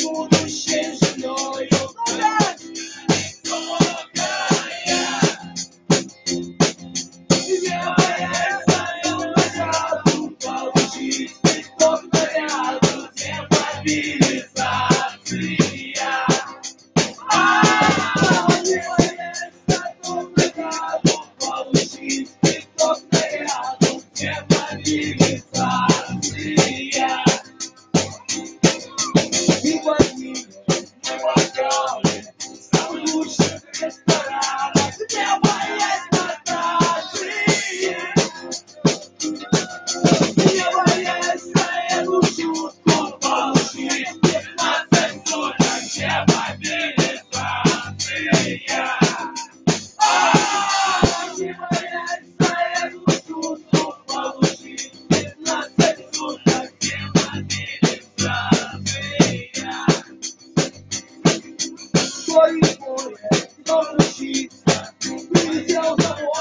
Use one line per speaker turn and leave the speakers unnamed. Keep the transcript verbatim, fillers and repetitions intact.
будущей женою. Не боясь награду получить, цветов наряду, не мобилизация. Не боясь награду получить, цветов наряду, не мобилизация. И возьми не бокалы самых лучших ресторанов, не боясь нотации. Не боясь на эту шутку получить пятнадцать суток, не мобилизация. Не боясь на эту шутку получить пятнадцать суток, не мобилизация. Твои поле, кто учиться, прилетел домой.